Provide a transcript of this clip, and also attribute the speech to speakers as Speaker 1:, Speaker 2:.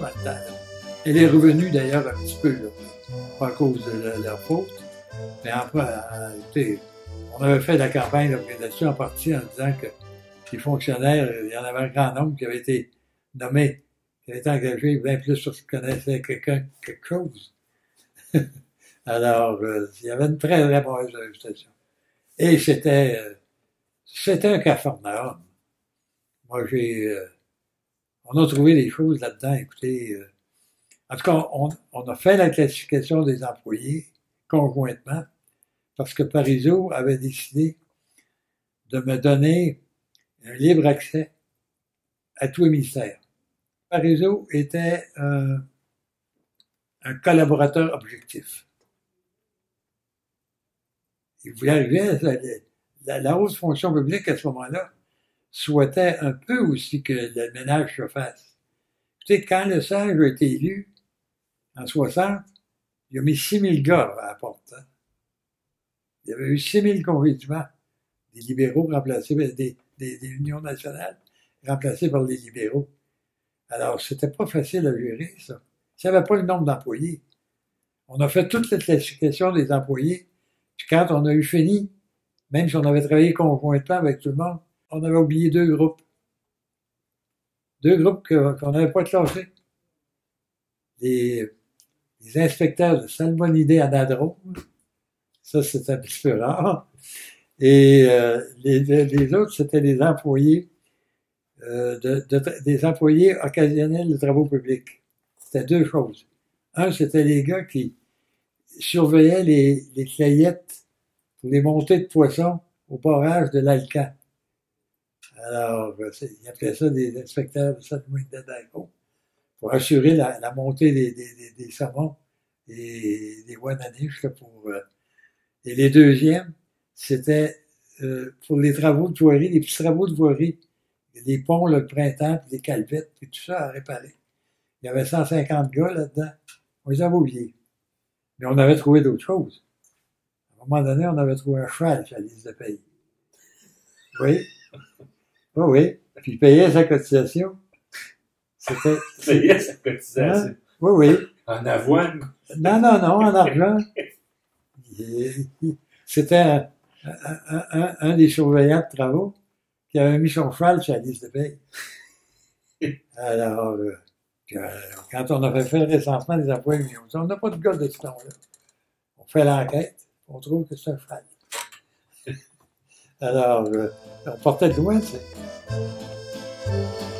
Speaker 1: dans le temps. Là. Elle est revenue d'ailleurs un petit peu, là, pas à cause de leur faute. Mais après, écoutez, on avait fait la campagne là-dessus en partie en disant que les fonctionnaires, il y en avait un grand nombre qui avaient été nommés, qui avaient été engagés bien plus sur ce qu'ils connaissaient quelque chose. Alors, il y avait une très, très mauvaise réputation. Et c'était un cafarnaum. Moi, on a trouvé des choses là-dedans, écoutez. En tout cas, on a fait la classification des employés conjointement parce que Parizeau avait décidé de me donner un libre accès à tous les ministères. Parizeau était un collaborateur objectif. Il voulait arriver à la haute fonction publique à ce moment-là souhaitait un peu aussi que le ménage se fasse. Tu sais, quand le Sage a été élu, en 60, il a mis 6000 gars à la porte. Hein. Il y avait eu 6000 congédiements des libéraux remplacés, des unions nationales remplacées par les libéraux. Alors, c'était pas facile à gérer, ça. Il n'y avait pas le nombre d'employés. On a fait toute la classification des employés, puis quand on a eu fini, même si on avait travaillé conjointement avec tout le monde, on avait oublié deux groupes. Deux groupes qu'on n'avait pas classés. Les inspecteurs de salmonidés anadrome, ça c'était un petit peu rare, et les autres c'était des employés des employés occasionnels de travaux publics. C'était deux choses. Un, c'était les gars qui surveillaient les clayettes pour les montées de poissons au barrage de l'Alcan. Alors, ils appelaient ça des inspecteurs de salmonidés anadrome pour assurer la montée des saumons et des guananiches et les deuxièmes, c'était pour les travaux de voirie, les petits travaux de voirie, les ponts le printemps, puis les calvettes, puis tout ça à réparer. Il y avait 150 gars là-dedans. On les avait oubliés. Mais on avait trouvé d'autres choses. À un moment donné, on avait trouvé un cheval sur la liste de paye. Oui. Oui, oui. Puis il payait sa cotisation.
Speaker 2: Payait sa cotisation?
Speaker 1: Hein? Oui, oui.
Speaker 2: En avoine?
Speaker 1: Non, en argent. C'était un des surveillants de travaux qui avait mis son cheval sur la liste de paye. Alors, quand on avait fait le recensement des emplois unions, on n'a pas de gars de ce nom-là. On fait l'enquête, on trouve que c'est un cheval. Alors, on partait de loin, tu sais.